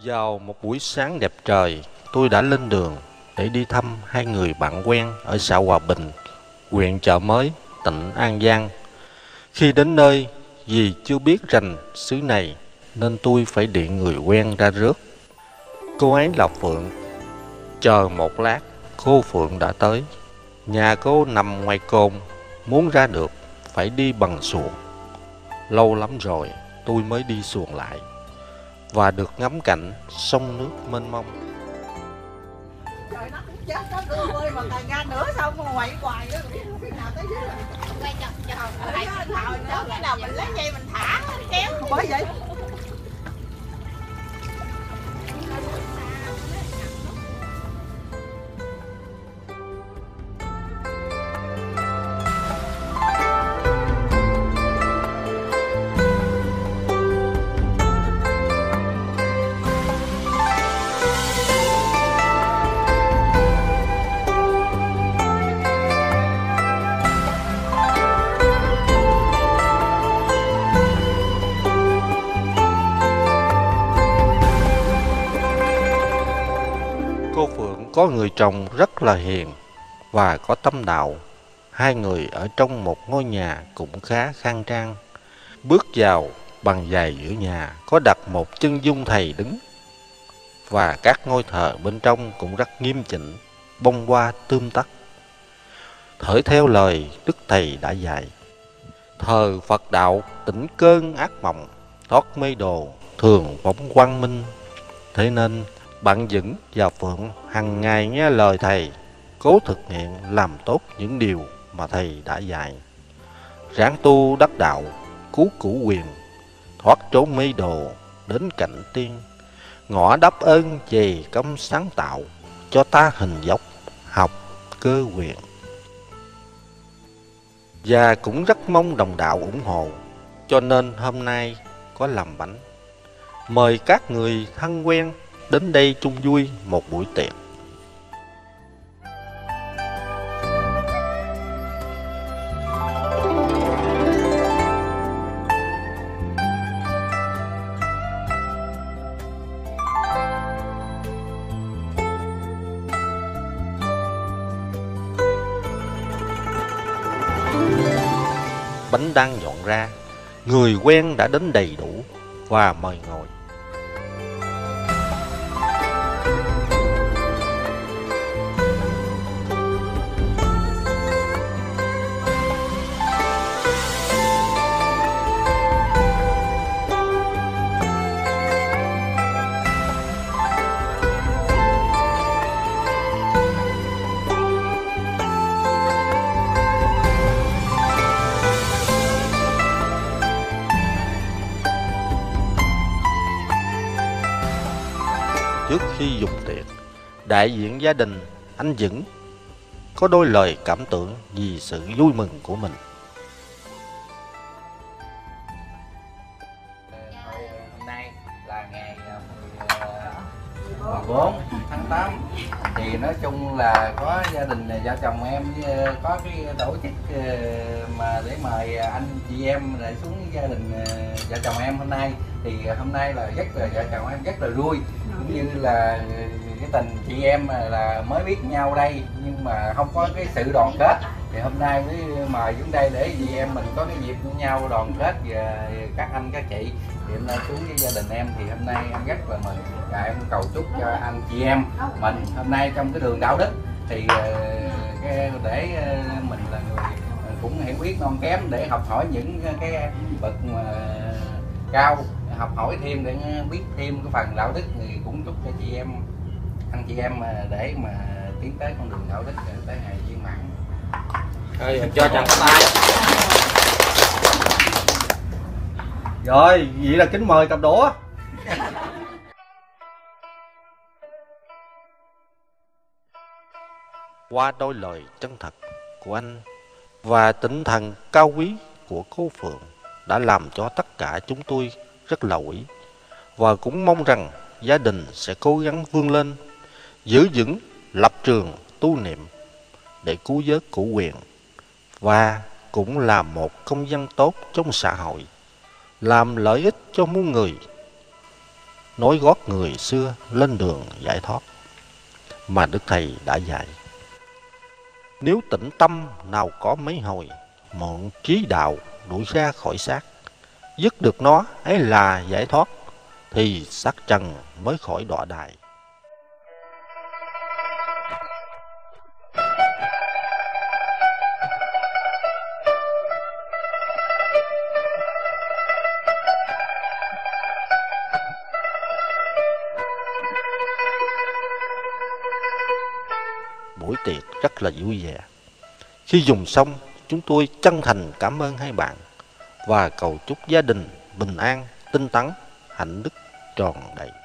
Vào một buổi sáng đẹp trời, tôi đã lên đường để đi thăm hai người bạn quen ở xã Hòa Bình, huyện Chợ Mới, tỉnh An Giang. Khi đến nơi, vì chưa biết rành xứ này nên tôi phải điện người quen ra rước. Cô ấy là Phượng. Chờ một lát, cô Phượng đã tới. Nhà cô nằm ngoài cồn, muốn ra được phải đi bằng xuồng. Lâu lắm rồi tôi mới đi xuồng lại và được ngắm cảnh sông nước mênh mông. Trời nó cũng chết nó đưa ơi mà tài ra nữa xong mà quậy hoài đó khi nào tới dưới rồi quay cho lại cái nào mình lấy dây mình thả kéo bởi vậy. Cô Phượng có người chồng rất là hiền và có tâm đạo. Hai người ở trong một ngôi nhà cũng khá khang trang. Bước vào, bằng giày giữa nhà có đặt một chân dung thầy đứng. Và các ngôi thờ bên trong cũng rất nghiêm chỉnh, bông hoa tươm tất. Thởi theo lời Đức Thầy đã dạy: thờ Phật đạo tỉnh cơn ác mộng, thoát mê đồ thường phóng quang minh. Thế nên bạn Dững và Phượng hằng ngày nghe lời thầy, cố thực hiện làm tốt những điều mà thầy đã dạy. Ráng tu đắc đạo, cứu cửu quyền, thoát trốn mê đồ đến cảnh tiên. Ngõ đáp ơn về công sáng tạo, cho ta hình dốc học cơ quyền. Và cũng rất mong đồng đạo ủng hộ, cho nên hôm nay có làm bánh. Mời các người thân quen đến đây chung vui một buổi tiệc. Bánh đang dọn ra, người quen đã đến đầy đủ và mời ngồi. Trước khi dùng tiệc, đại diện gia đình anh Dững có đôi lời cảm tưởng vì sự vui mừng của mình. Hôm nay là ngày 14 tháng 8 thì nói chung là có gia đình vợ chồng em có cái tổ chức mà để mời anh chị em lại xuống gia đình vợ chồng em hôm nay. Thì hôm nay là rất là vợ chồng em rất là vui, cũng như là cái tình chị em là mới biết nhau đây nhưng mà không có cái sự đoàn kết, thì hôm nay mới mời xuống đây để chị em mình có cái dịp với nhau đoàn kết. Và các anh các chị thì hôm nay xuống với gia đình em thì hôm nay em rất là mừng và em cầu chúc cho anh chị em mình hôm nay trong cái đường đạo đức thì để mình là người cũng hiểu biết non kém để học hỏi những cái bậc mà cao, học hỏi thêm để biết thêm cái phần đạo đức, thì cũng chúc cho chị em anh chị em để mà tiến tới con đường đạo đức tới ngày viên mãn. Rồi, cho chàng tay. Rồi, vậy là kính mời cặp đũa. Qua đôi lời chân thật của anh và tinh thần cao quý của cô Phượng đã làm cho tất cả chúng tôi rất là ủy, và cũng mong rằng gia đình sẽ cố gắng vươn lên, giữ vững lập trường tu niệm để cứu vớt cửu quyền, và cũng là một công dân tốt trong xã hội, làm lợi ích cho muôn người. nối gót người xưa lên đường giải thoát mà Đức Thầy đã dạy. Nếu tĩnh tâm nào có mấy hồi, mượn trí đạo đuổi ra khỏi xác, dứt được nó ấy là giải thoát, thì xác trần mới khỏi đọa đài. Buổi tiệc rất là vui vẻ. Khi dùng xong, chúng tôi chân thành cảm ơn hai bạn và cầu chúc gia đình bình an, tinh tấn, hạnh đức tròn đầy.